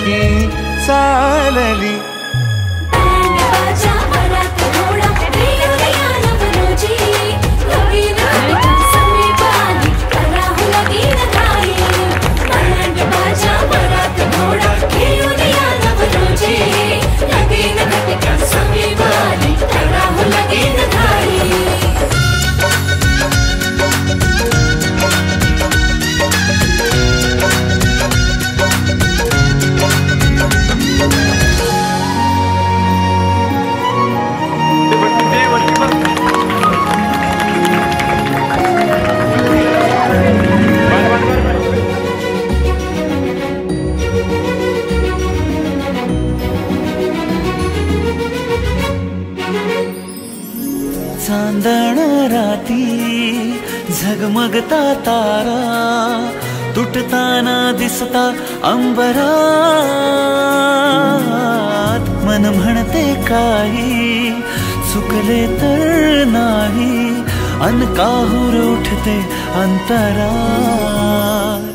की चालली. चांदण राती झगमगता तारा तुटताना दिसता अंबरात. मन म्हणते काही चुकले तर नाही अन काहूर उठते अंतरात.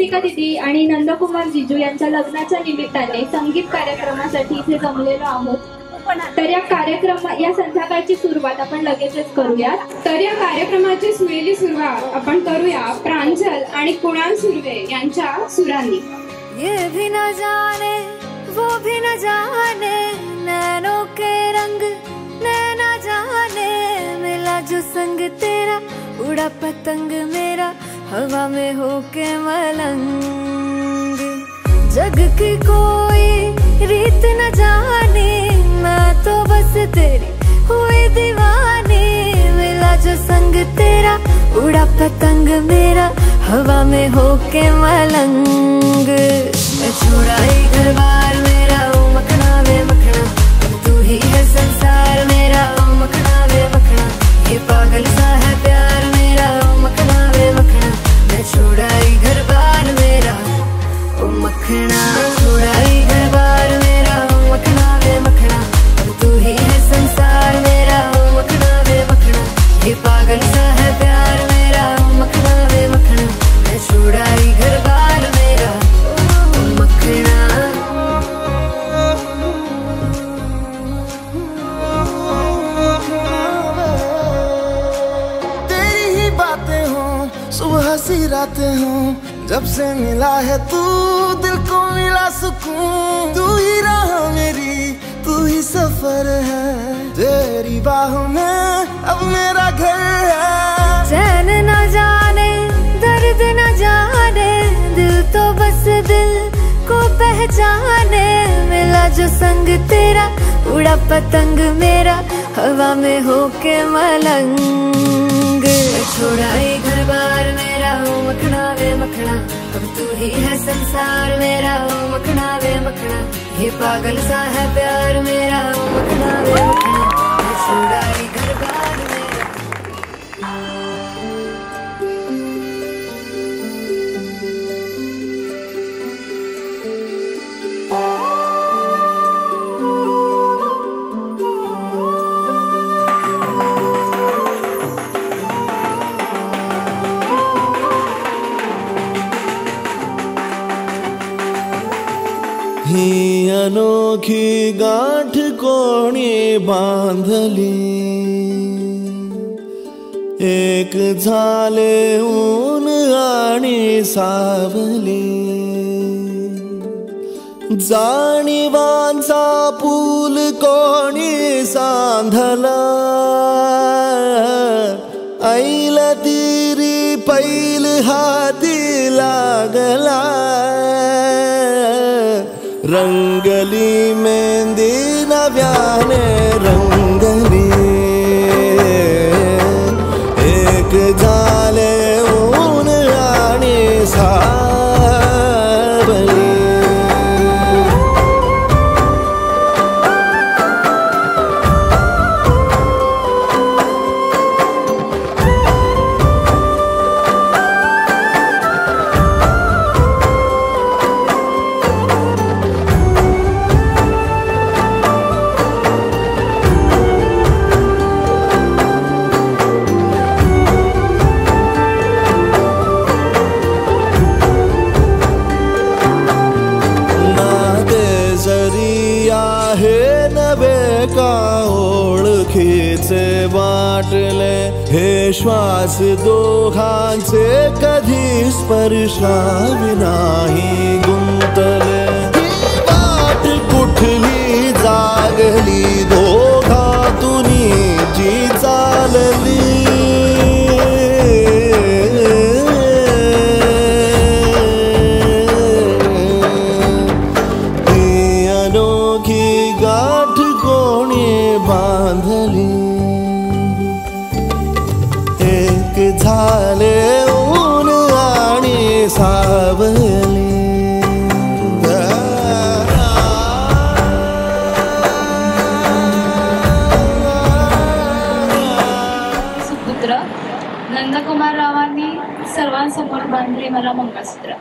रसिका दिदी आणि नंदकुमार जिजू यांच्या लग्नाच्या निमित्ताने संगीत कार्यक्रमासाठी इथे जमलेलो आहोत. तर या संध्याकाळची सुरुवात आपण लगेचच करूया. तर या कार्यक्रमाची सुरेली सुरुवात आपण करूया प्रांजल आणि कुणाल सुर्वे यांच्या सुरांनी. ये भी न जाने वो भी न जाने नैनों के रंग नैना जाने मिला जो संग तेरा उड़ा पतंग मेरा हवा में होके मलंग. जग की कोई रीत न जाने मैं तो बस तेरी हुई दीवानी. मिला जो संग तेरा उड़ा पतंग मेरा हवा में होके मलंग. मैं छुड़ाई घर बार मेरा ओ मखना वे मखना. तू ही है संसार मेरा ओ मखना वे मखना. ये पागल सा है प्यार मेरा ओ मखना वे मखना. मैं छुड़ाई घर बार मेरा ओ मखना. छुड़ाई घर बार मेरा ओ मखना वे मखना. तू ही है संसार मेरा ओ मखना वे मखना. ये पागल सा है प्यार मेरा ओ मखना वे मखना. मैं छुड़ाई घर बार मेरा ओ मखना. तेरी ही बातें हों सुबह सी रातें हों जब से मिला है तू दिल को मिला सुकून. तू ही राह मेरी तू ही सफर है तेरी बाहों में अब मेरा घर है. चैन न जाने दर्द न जाने दिल तो बस दिल को पहचाने. मिला जो संग तेरा उड़ा पतंग मेरा हवा में होके मलंग. छुड़ाई घर बार मेरा ओ मखना वे मखना. अब तू ही है संसार मेरा ओ मखना वे मखना. ये पागल सा है प्यार मेरा ओ मखना वे मखना. छुड़ाई घर बार मेरा. ही अनोखी गांठ कोणी बांधली एक झाले ऊन आणि सावली. जाणीवांचा पूल कोणी सांधला ऐल तिरी पैल हाती लागला. रंगली मेहंदी नव्याने रंगली एक झाले ऊन आणि सावली. ओळखीचे वाटले हे श्वास दोघांचे कधी स्पर्शाविनाही गुंतले. वाट कुठली जागली दोघातुनी जी चालली. ही अनोखी गाठ कोणी बांधली एक झाले ऊन आणि सावली. सुपुत्र नंदकुमार रावांनी सर्वांसमोर बांधले मला मंगळसूत्र.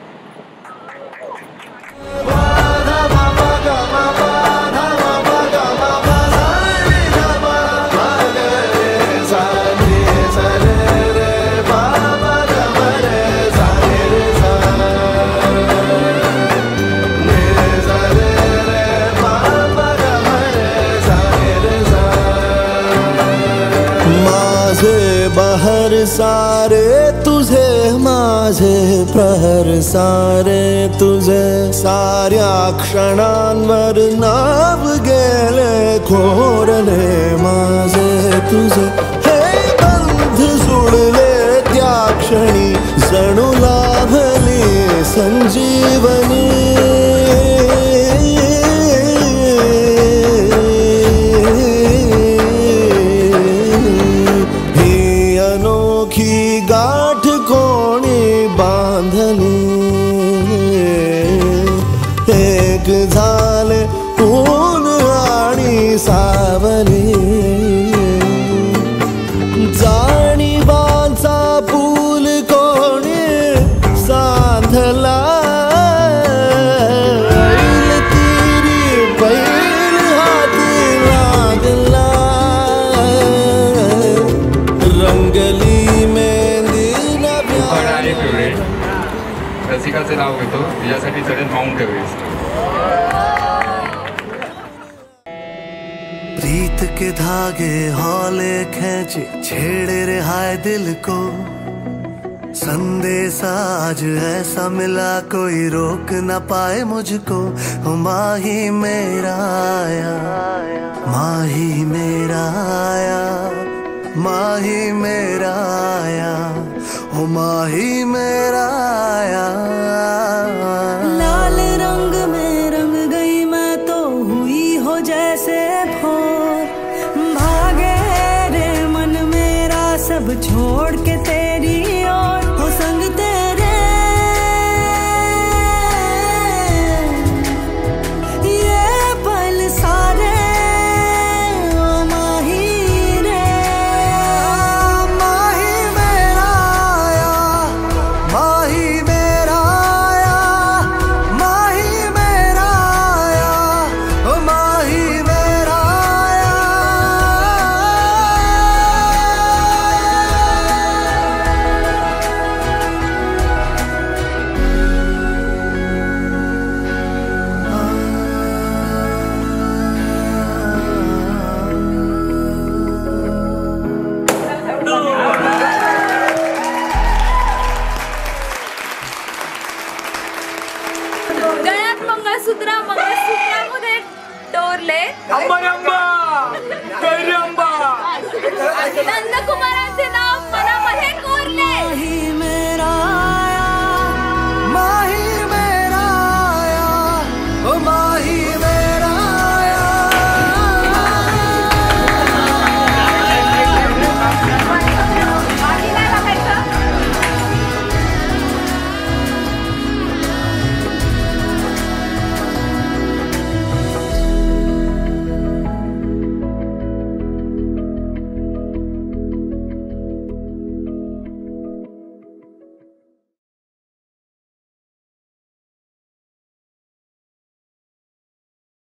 प्रहर सारे तुझे माझे प्रहर सारे तुझे साऱ्या क्षणांवर नाव गेले खोरले माझे तुझे हे बंध जुळले त्या क्षणी जणू लाभली संजीवनी गाठ कोणी बांधली एक झाले ऊन आणि सावली जाणीवांचा पूल कोणी सांधला तिरी बैल हाती लागला रंगली रसिकाचे नाव घेतो तिच्यासाठी चढेल माउंट एव्हरेस्ट. प्रीत के धागे हौले खींचे छेड़े रे हाय दिल को संदेशा आज ऐसा मिला कोई रोक न पाए मुझको. माही मेरा आया माही मेरा आया माही मेरा आया ओ माही मेरा आया. लाल रंग में रंग गई मैं तो हुई हो जैसे भोर. भागे रे मन मेरा सब छोड़ के तेरी ओर हो संग तेरे ये पल सारे ओ माही रे माही मेरा आया माही मेरा आया माही मेरा आया ओ माही मेरा आया. गळ्यात मंगळसूत्रामध्ये डोरले अंबा अंबा नंदकुमार